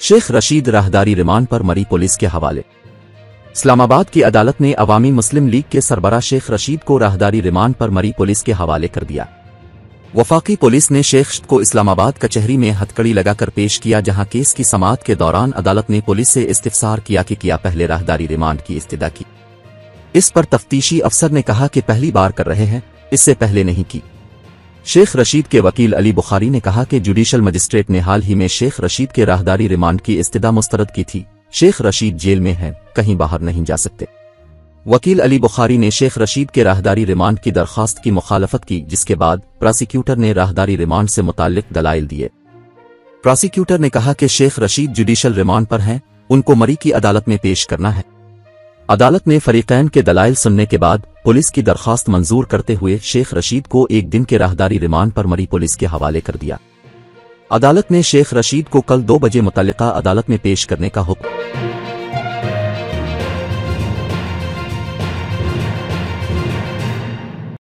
Sheikh Rashid राहदारी remand पर मरी police के हवाले। इस्लामाबाद की अदालत ने अवामी मुस्लिम लीग के सरबराह शेख रशीद को राहदारी रिमांड पर मरी पुलिस के हवाले कर दिया। वफाकी पुलिस ने शेख को इस्लामाबाद कचहरी में हथकड़ी लगाकर पेश किया, जहां केस की समाअत के दौरान अदालत ने पुलिस से इस्तिफसार किया कि क्या पहले राहदारी रिमांड की इस्तदा की। इस पर तफ्तीशी अफसर ने कहा कि पहली बार कर रहे हैं, इससे पहले नहीं की। शेख रशीद के वकील अली बुखारी ने कहा कि जुडिशल मजिस्ट्रेट ने हाल ही में शेख रशीद के राहदारी रिमांड की इस्तदा मुस्तरद की थी। शेख रशीद जेल में हैं, कहीं बाहर नहीं जा सकते। वकील अली बुखारी ने शेख रशीद के राहदारी रिमांड की दरख्वास्त की मुखालफत की, जिसके बाद प्रोसिक्यूटर ने राहदारी रिमांड से मुताल्लिक दलाइल दिए। प्रोसिक्यूटर ने कहा कि शेख रशीद जुडिशल रिमांड पर हैं, उनको मरी की अदालत में पेश करना है। अदालत ने फरीकैन के दलाइल सुनने के बाद पुलिस की दरख्वास्त मंजूर करते हुए शेख रशीद को एक दिन के राहदारी रिमांड पर मरी पुलिस के हवाले कर दिया। अदालत ने शेख रशीद को कल 2 बजे मुतल्लिका अदालत में पेश करने का हुक्म